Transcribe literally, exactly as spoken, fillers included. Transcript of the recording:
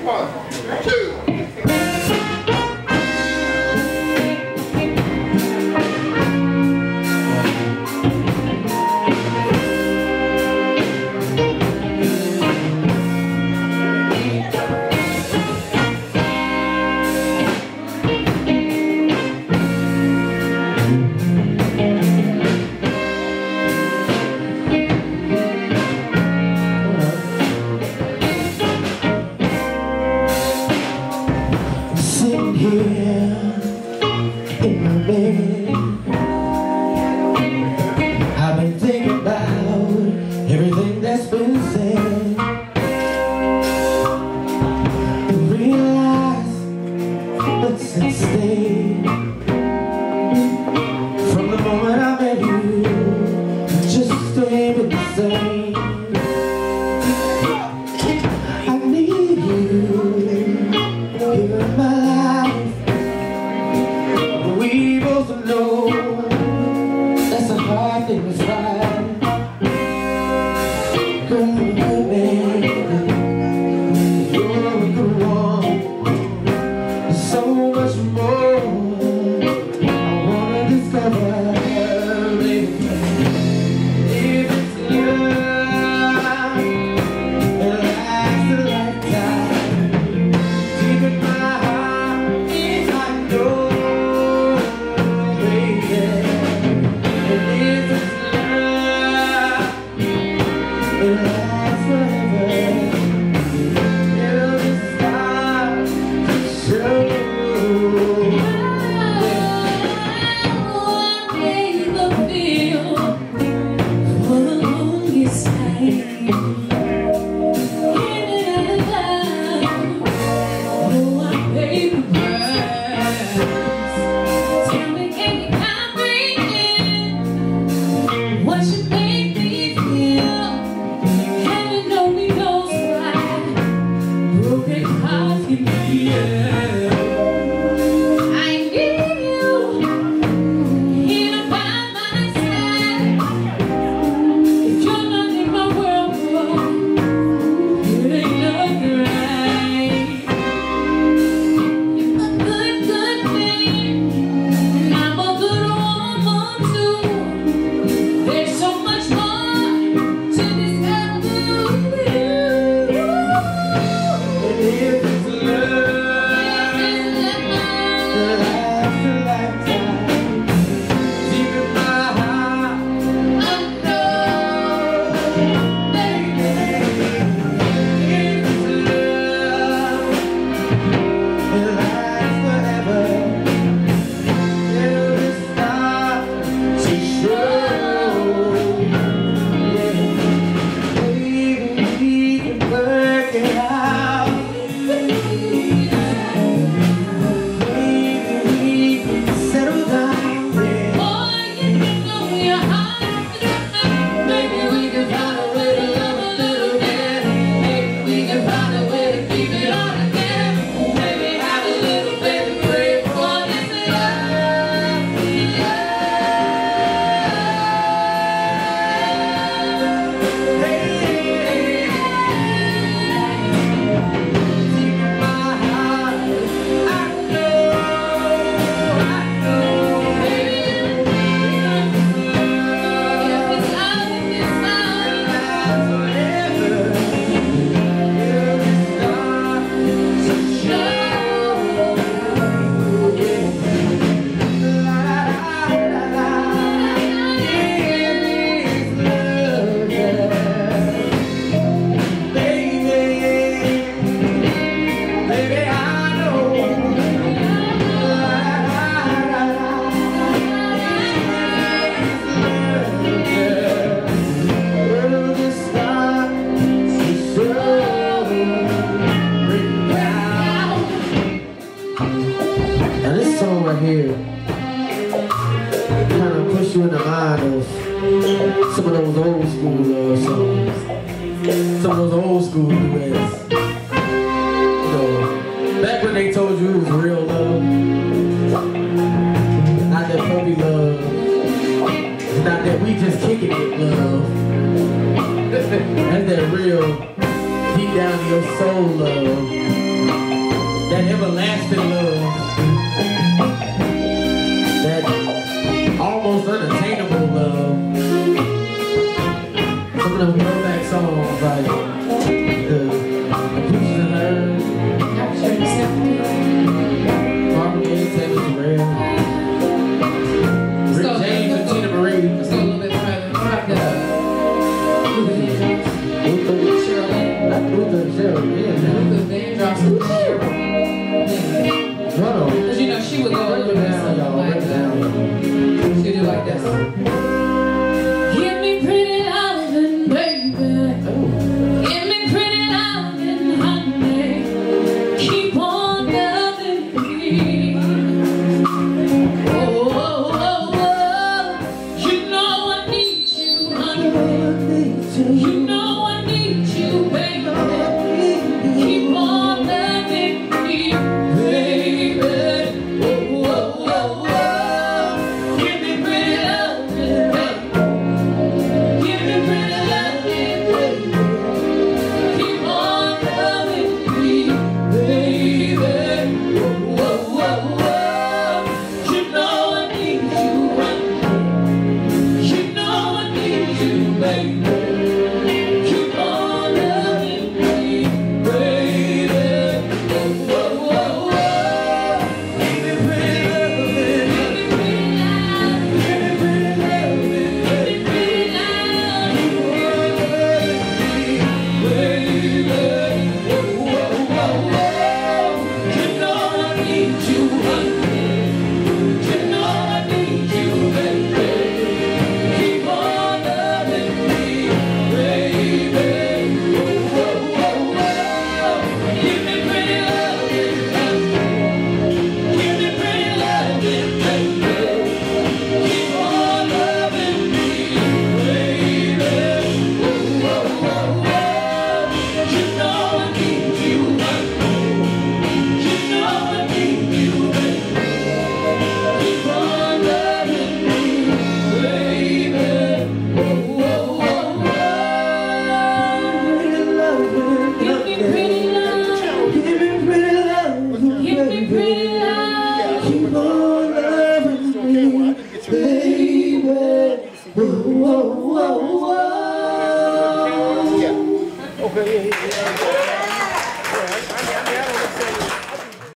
One, two. Here in my bed, I've been thinking about everything that's been said, and realize that since day, from the moment I met you, it just ain't been the same. I need you here in my life. We both know that's a hard thing to find. Girl, baby, you're the one. There's so much more I wanna discover, baby. If it's love, it'll last a lifetime. Deep in my heart, I know. Right here kind of push you in the mind of some of those old school love songs, some of those old school duets. You know, back when they told you it was real love, not that puppy love, not that we just kicking it love. That's that real deep down in your soul love. that everlasting love, that almost unattainable love. Some of them throwback songs like the Pictures and Her, Marvin Gaye, Taylor Terrell, Rick James and Tina Marie. Let's go a little bit further. Drop the Luther Cheryl, yeah. Luther Vandross and Cheryl. Because you know she would go a little bit something like that. She do like this. Give me pretty loving, baby. Give me pretty loving, honey. Keep on loving me. Oh, oh, oh, oh. You know I need you, honey. You know I need you, baby. Keep on loving me, baby. Oh, oh, oh, oh. Give me pretty loving, baby. Give me pretty loving, baby. Keep on loving me, baby. Oh, oh, oh, oh. You know I need you, honey. You know I need you, baby. Keep on loving me, baby. Oh, oh, oh, oh. Give me pretty loving, give me pretty loving, give me pretty loving, give me pretty loving, baby. Oh, oh, oh, oh. You know I need you, honey. You know I need you, baby. Keep on loving me, baby. Oh, oh, oh, oh. Give me pretty loving, give me pretty loving, baby. Keep on loving me, baby. Oh, oh, oh, oh. You know I need you, honey. You know I need you, baby. Keep on loving me, baby. Oh, oh, oh, oh. Give me pretty love. Give me pretty love, Give me pretty love. keep on loving me, baby. Whoa, whoa, whoa, whoa. Okay.